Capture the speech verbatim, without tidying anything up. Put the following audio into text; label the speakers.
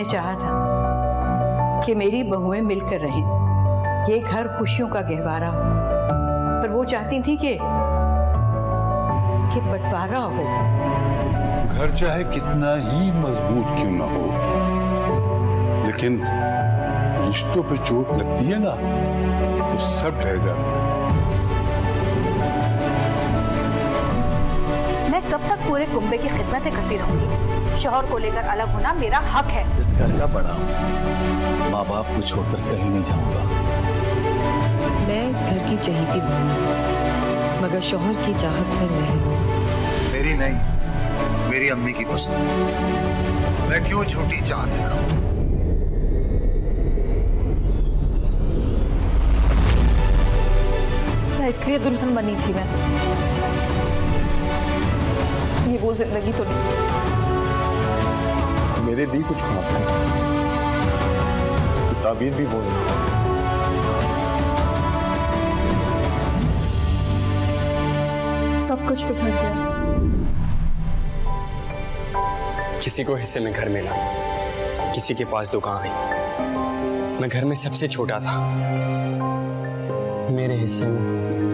Speaker 1: चाहा था कि मेरी बहुएं मिलकर रहें, ये घर खुशियों का गहवारा हो, पर वो चाहती थी कि कि बंटवारा हो।
Speaker 2: घर चाहे कितना ही मजबूत क्यों ना हो, लेकिन रिश्तों पे चोट लगती है ना तो सब ढह जाता है।
Speaker 3: मैं कब तक पूरे कुंबे की खिदमतें करती रहूंगी? शौहर को लेकर अलग होना मेरा हक है।
Speaker 4: इस घर का बड़ा हूँ, माँ बाप को छोड़कर कहीं नहीं जाऊंगा।
Speaker 5: मैं इस घर की चहेती बहू हूँ, मगर शौहर की चाहत से नहीं हूँ।
Speaker 6: मेरी नहीं, मेरी अम्मी की पसंद। मैं क्यों छोटी चाहत दिखाऊं?
Speaker 3: इसलिए दुल्हन बनी थी मैं, ये वो जिंदगी तो नहीं।
Speaker 2: मेरे भी कुछ ख्वाब थे, ताबीर भी वो नहीं।
Speaker 3: सब कुछ बिखर गया।
Speaker 7: किसी को हिस्से में घर मिला, किसी के पास दुकान है। मैं घर में सबसे छोटा था, मेरे हिस्से में